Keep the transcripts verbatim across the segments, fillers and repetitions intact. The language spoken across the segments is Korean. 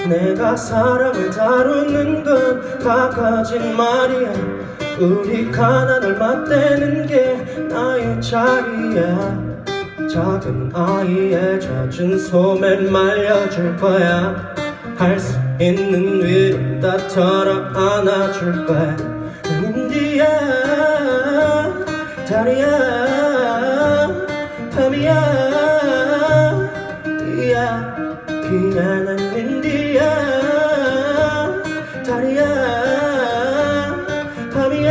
내가 사랑을 다루는 건 다 거짓말이야. 우리 가난을 맞대는 게 나의 자리야. 작은 아이의 젖은 소매 말려줄 거야. 할 수 있는 위로 다 털어 안아줄 거야. 인디야 다리야 밤이야 이야 귀한 인디야 다리야 밤이야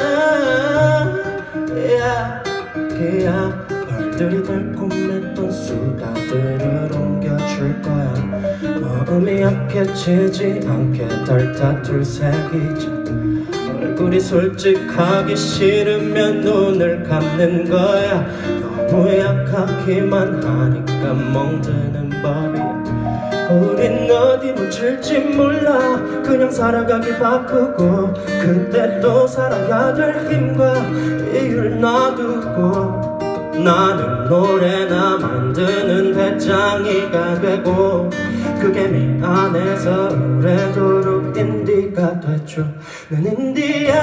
이야 귀야 벌들이 달콤했던 수다들을 옮겨줄 거야. 마음이 약해지지 않게 덜다툴 색이지. 얼굴이 솔직하기 싫으면 눈을 감는 거야. 너무 약하기만 하니까 멍드는 법이야. 우린 어디 묻힐지 몰라. 그냥 살아가길 바꾸고 그때 또 살아야 될 힘과 이유를 놔두고 나는 노래나 만드는 배짱이가 되고 그게 미안해서 오래도록 인디가 됐죠. 난 인디야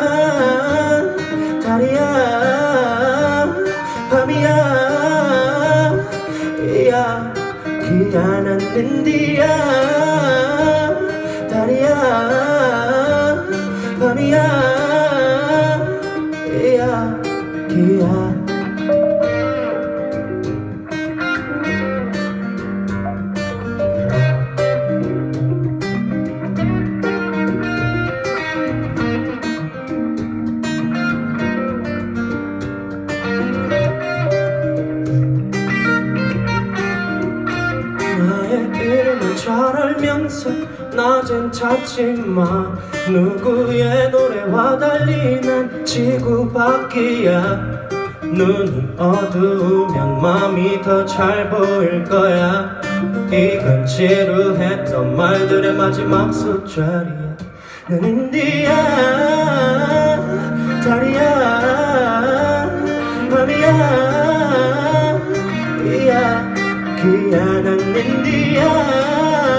다리야 밤이야 이야 귀한 인디야 다리야 밤이야 이야 귀야 이름을 잘 알면서 낮엔 찾지마. 누구의 노래와 달리 난 지구밖이야. 눈이 어두우면 맘이 더 잘 보일 거야. 이건 지루했던 말들의 마지막 숫자리야. 난 인디야 다리야 밤이야 이야 귀한 인디야